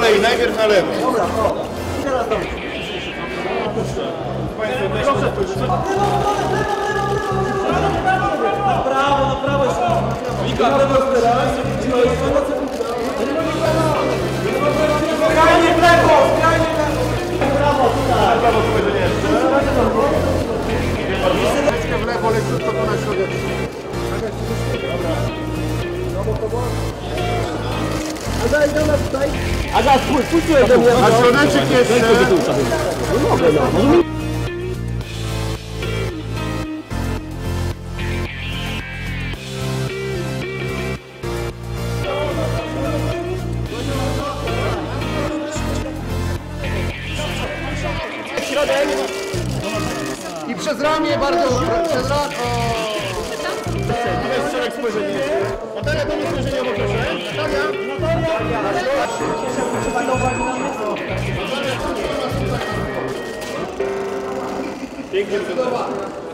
kolei, najpierw na lewo. Dobra, to. I teraz tam. Na prawo jest. Wika, skrajnie w lewo, skrajnie w lewo. Prawo, tutaj. Prawo, tu będzie nie jest. W lewo, leciutko tu na środek. Aga, idę na tutaj. Aga, spójrz do mnie. A środeczek jeszcze. Nie mogę, no. Środek. I przez ramię bardzo, przez ramię. Jest szereg spojrzeń. Natalia, to jest spojrzenie obok proszę. Natalia. Pięknie.